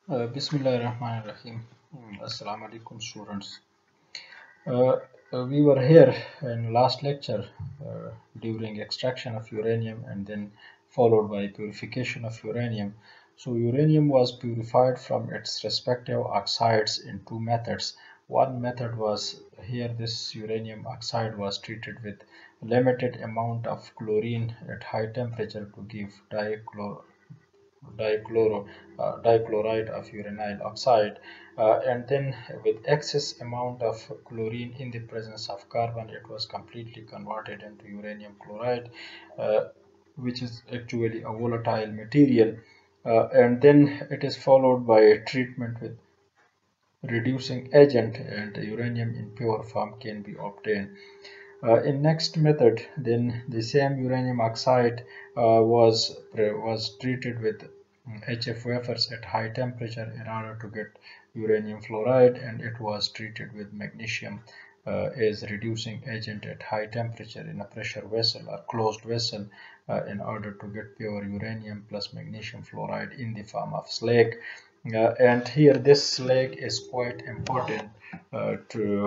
Bismillah ar-Rahman ar-Rahim. Assalamu alaikum students. Uh, we were here in last lecture during extraction of uranium and then followed by purification of uranium. So uranium was purified from its respective oxides in two methods. One method was here this uranium oxide was treated with limited amount of chlorine at high temperature to give dichloride of uranyl oxide, and then with excess amount of chlorine in the presence of carbon, it was completely converted into uranium chloride, uh, which is actually a volatile material, and then it is followed by a treatment with reducing agent, and uranium in pure form can be obtained. In next method, then the same uranium oxide was treated with HF wafers at high temperature in order to get uranium fluoride, and it was treated with magnesium as reducing agent at high temperature in a pressure vessel or closed vessel in order to get pure uranium plus magnesium fluoride in the form of slag. And here this slag is quite important to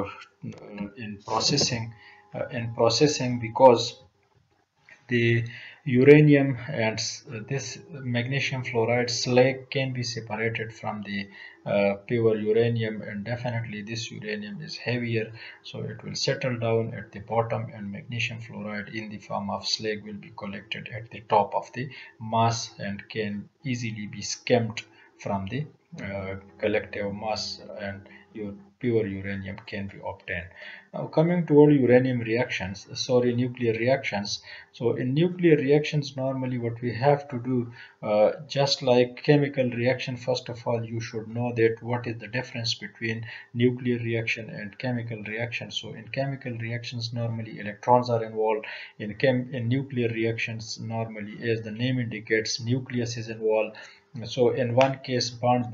in processing because the uranium and this magnesium fluoride slag can be separated from the pure uranium, and definitely this uranium is heavier, so it will settle down at the bottom and magnesium fluoride in the form of slag will be collected at the top of the mass and can easily be skimmed from the collective mass, and your pure uranium can be obtained. Now coming toward uranium reactions, sorry, nuclear reactions. So in nuclear reactions, normally what we have to do, just like chemical reaction, first of all, you should know that what is the difference between nuclear reaction and chemical reaction. So in chemical reactions, normally electrons are involved. In nuclear reactions, normally, as the name indicates, nucleus is involved. So in one case,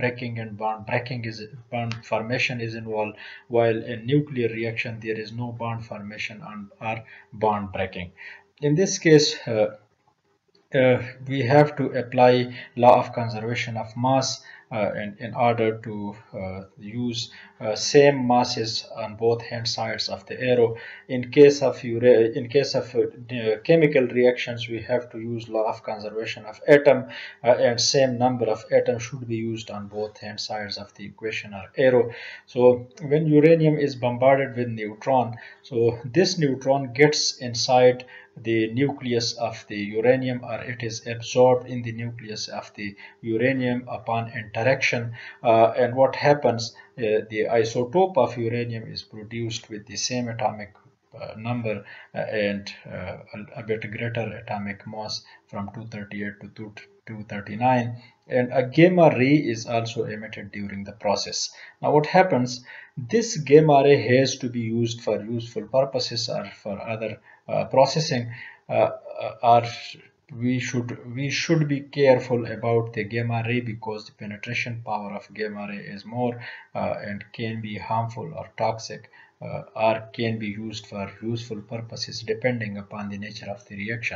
bond formation is involved, while in nuclear reaction there is no bond formation or bond breaking. In this case, we have to apply law of conservation of mass, in order to use same masses on both hand sides of the arrow. In case of chemical reactions, we have to use law of conservation of atom, and same number of atoms should be used on both hand sides of the equation or arrow. So when uranium is bombarded with neutron, so this neutron gets inside the nucleus of the uranium, or it is absorbed in the nucleus of the uranium upon interaction, and what happens, the isotope of uranium is produced with the same atomic number, and a bit greater atomic mass from 238 to 239, and a gamma ray is also emitted during the process. Now what happens, this gamma ray has to be used for useful purposes or for other processing, or we should be careful about the gamma ray because the penetration power of gamma ray is more, and can be harmful or toxic, or can be used for useful purposes depending upon the nature of the reaction.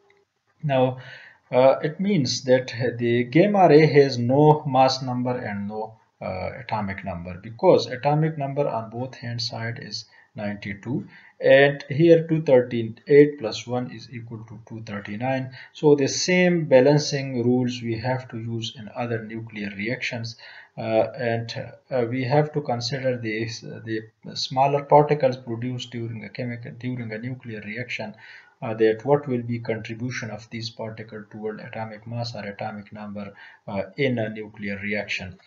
Now, it means that the gamma ray has no mass number and no atomic number, because atomic number on both hand side is 92, and here 238 plus 1 is equal to 239. So the same balancing rules we have to use in other nuclear reactions, and we have to consider the smaller particles produced during a nuclear reaction, that what will be contribution of these particles toward atomic mass or atomic number in a nuclear reaction.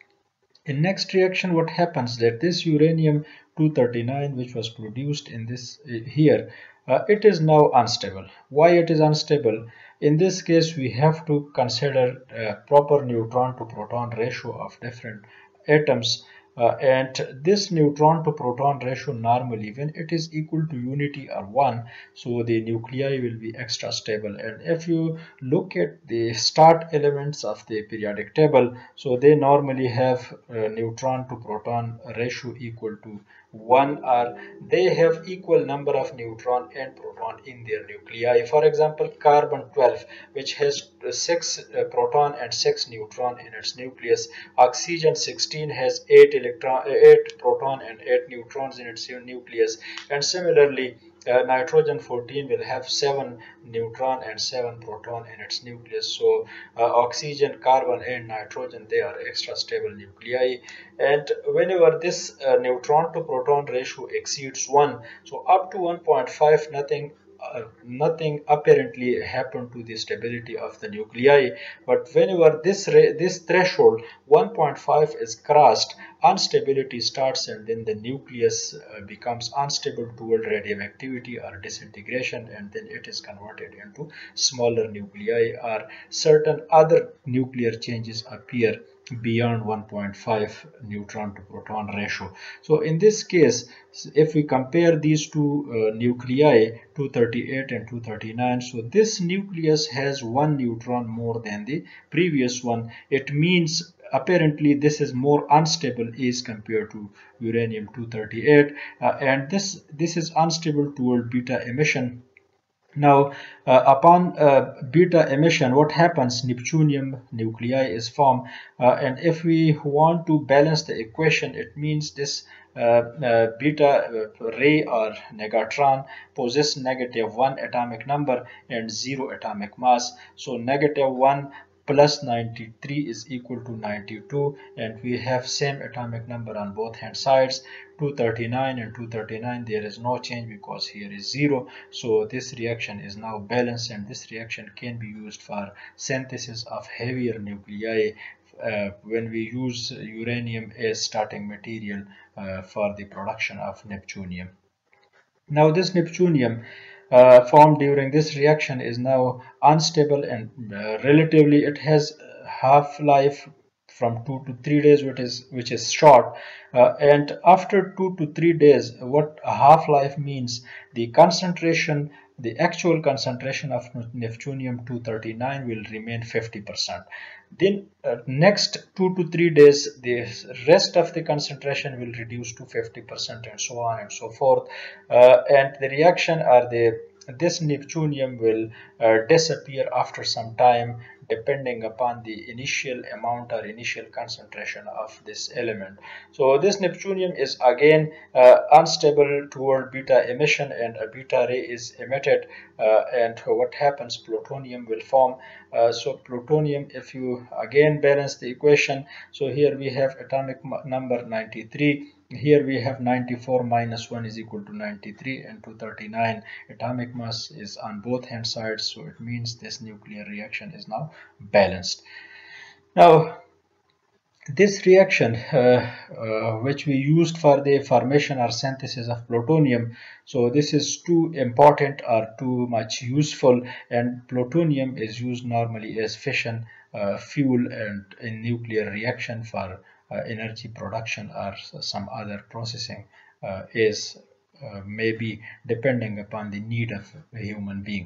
In next reaction, what happens that this uranium 239 which was produced in this here, it is now unstable. Why it is unstable? In this case, we have to consider proper neutron to proton ratio of different atoms, and this neutron to proton ratio, normally when it is equal to unity or 1, so the nuclei will be extra stable. And if you look at the start elements of the periodic table, so they normally have neutron to proton ratio equal to one are they have equal number of neutron and proton in their nuclei. For example, carbon 12, which has 6 proton and 6 neutron in its nucleus. Oxygen 16 has 8 proton and 8 neutrons in its nucleus. And similarly, nitrogen 14 will have 7 neutron and 7 proton in its nucleus. So oxygen, carbon and nitrogen, they are extra stable nuclei. And whenever this neutron to proton ratio exceeds 1, so up to 1.5, nothing apparently happened to the stability of the nuclei. But whenever this threshold 1.5 is crossed, instability starts, and then the nucleus becomes unstable toward radioactivity or disintegration, and then it is converted into smaller nuclei, or certain other nuclear changes appear beyond 1.5 neutron to proton ratio. So in this case, if we compare these two nuclei, 238 and 239, so this nucleus has one neutron more than the previous one. It means apparently this is more unstable as compared to uranium 238, and this is unstable toward beta emission. Now, upon beta emission, what happens? Neptunium nuclei is formed, and if we want to balance the equation, it means this beta ray or negatron possess -1 atomic number and 0 atomic mass. So -1 plus 93 is equal to 92, and we have same atomic number on both hand sides. 239 and 239, there is no change because here is 0. So this reaction is now balanced, and this reaction can be used for synthesis of heavier nuclei when we use uranium as starting material for the production of neptunium. Now this neptunium formed during this reaction is now unstable, and relatively it has half-life from 2 to 3 days, which is short, and after 2 to 3 days, what a half-life means, the concentration, the actual concentration of neptunium 239 will remain 50%. Then next 2 to 3 days, the rest of the concentration will reduce to 50%, and so on and so forth. And the reaction, or this neptunium will disappear after some time, depending upon the initial amount or initial concentration of this element. So this neptunium is again unstable toward beta emission, and a beta ray is emitted, and what happens, plutonium will form. So plutonium, if you again balance the equation, so here we have atomic number 93, here we have 94 minus 1 is equal to 93, and 239 atomic mass is on both hand sides, so it means this nuclear reaction is now balanced. Now this reaction which we used for the formation or synthesis of plutonium, so this is too important or too much useful, and plutonium is used normally as fission fuel and in nuclear reaction for energy production or some other processing is maybe depending upon the need of a human being.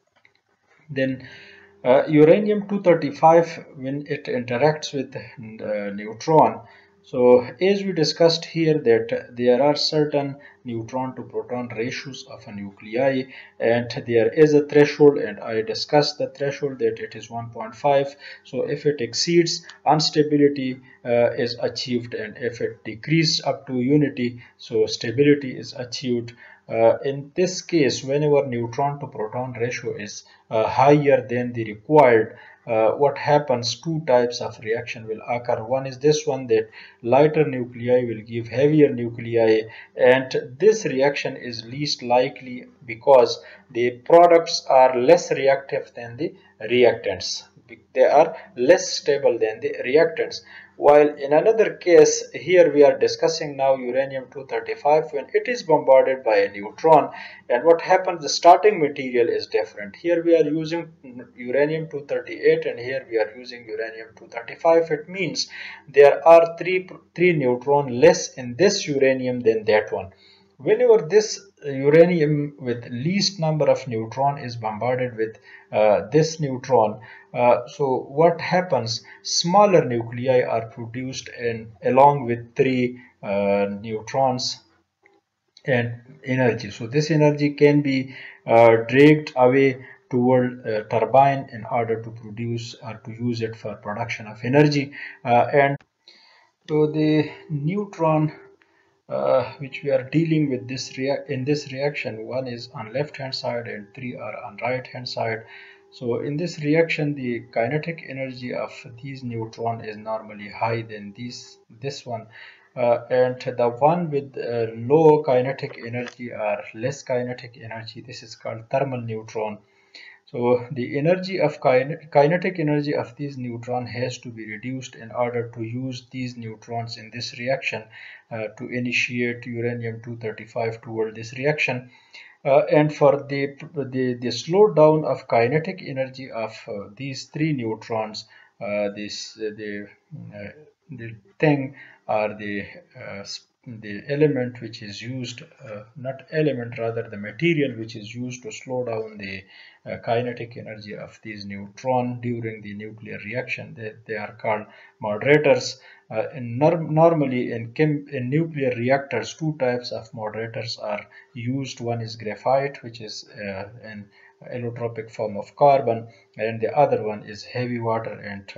Then uranium 235, when it interacts with neutron, so as we discussed here that there are certain neutron to proton ratios of a nuclei, and there is a threshold, and I discussed the threshold that it is 1.5. so if it exceeds, instability is achieved, and if it decreases up to unity, so stability is achieved. In this case, whenever neutron to proton ratio is higher than the required, what happens, two types of reaction will occur. One is this one, that lighter nuclei will give heavier nuclei, and this reaction is least likely because the products are less reactive than the reactants. They are less stable than the reactants. While in another case, here we are discussing now uranium 235, when it is bombarded by a neutron, and what happens, the starting material is different. Here we are using uranium 238, and here we are using uranium 235. It means there are three neutron less in this uranium than that one. Whenever this uranium with least number of neutron is bombarded with this neutron, so what happens, smaller nuclei are produced, and along with three neutrons and energy. So this energy can be dragged away toward a turbine in order to produce or to use it for production of energy. And so the neutron which we are dealing with in this reaction, one is on left hand side and three are on right hand side. So in this reaction, the kinetic energy of these neutron is normally high than this one, and the one with low kinetic energy or less kinetic energy, this is called thermal neutron. So the energy of kinetic energy of these neutron has to be reduced in order to use these neutrons in this reaction to initiate uranium-235 toward this reaction. And for the slowdown of kinetic energy of these three neutrons, the thing or the element which is used, not element, rather the material which is used to slow down the kinetic energy of these neutron during the nuclear reaction, they are called moderators. Normally in nuclear reactors, two types of moderators are used. One is graphite, which is an allotropic form of carbon, and the other one is heavy water. And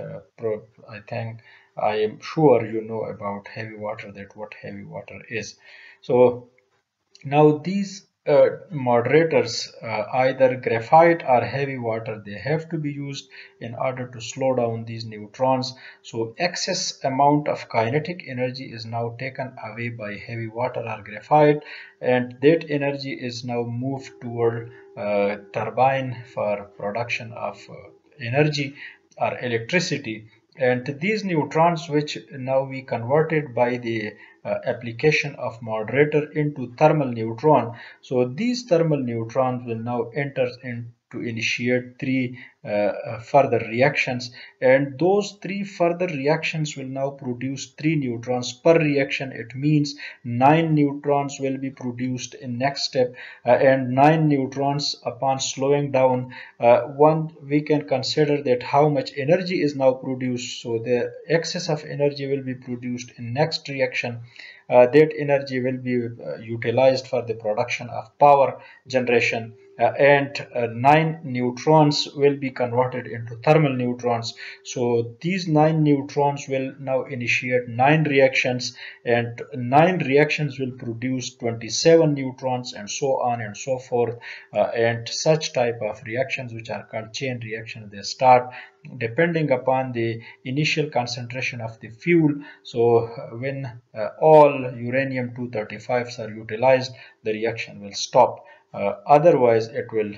I am sure you know about heavy water, that what heavy water is. So now these moderators, either graphite or heavy water, they have to be used in order to slow down these neutrons. So excess amount of kinetic energy is now taken away by heavy water or graphite, and that energy is now moved toward turbine for production of energy or electricity. And these neutrons, which now we converted by the application of moderator into thermal neutron, so these thermal neutrons will now enter in to initiate three further reactions, and those three further reactions will now produce 3 neutrons per reaction. It means 9 neutrons will be produced in next step, and 9 neutrons upon slowing down. One, we can consider that how much energy is now produced, so the excess of energy will be produced in next reaction. That energy will be utilized for the production of power generation, and 9 neutrons will be converted into thermal neutrons. So these 9 neutrons will now initiate 9 reactions, and 9 reactions will produce 27 neutrons, and so on and so forth. And such type of reactions, which are called chain reactions, they start depending upon the initial concentration of the fuel. So when all uranium-235s are utilized, the reaction will stop. Otherwise it will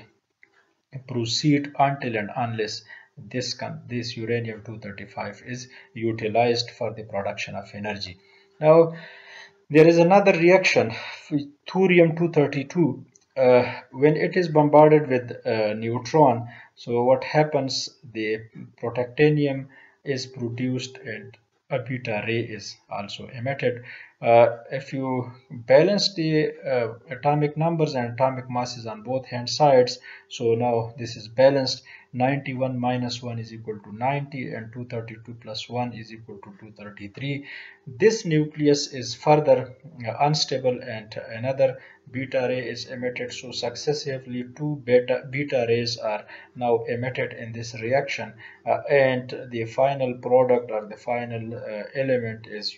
proceed until and unless this uranium-235 is utilized for the production of energy. Now there is another reaction, thorium-232. When it is bombarded with a neutron, so what happens, the protactinium is produced and a beta ray is also emitted. If you balance the atomic numbers and atomic masses on both hand sides, so now this is balanced. 91 minus 1 is equal to 90, and 232 plus 1 is equal to 233. This nucleus is further unstable, and another beta ray is emitted. So successively two beta rays are now emitted in this reaction, and the final product or the final element is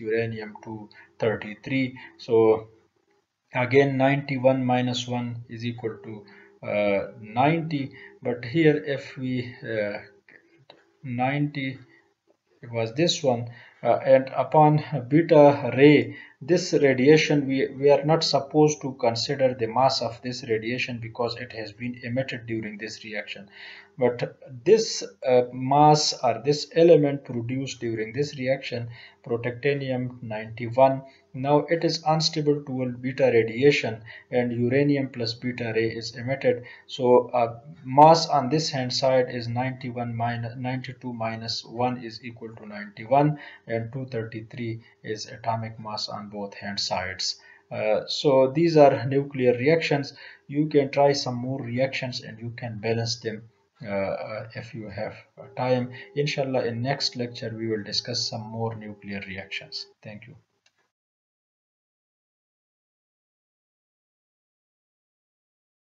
uranium-233. So again 91 minus 1 is equal to 90, but here if we 90, it was this one, and upon beta ray, this radiation, we are not supposed to consider the mass of this radiation because it has been emitted during this reaction. But this mass or this element produced during this reaction, protactinium 91, now it is unstable toward beta radiation, and uranium plus beta ray is emitted. So mass on this hand side is 91 minus 92 minus 1 is equal to 91, and 233 is atomic mass on both hand sides. So these are nuclear reactions. You can try some more reactions and you can balance them if you have time. Inshallah, in next lecture we will discuss some more nuclear reactions. Thank you.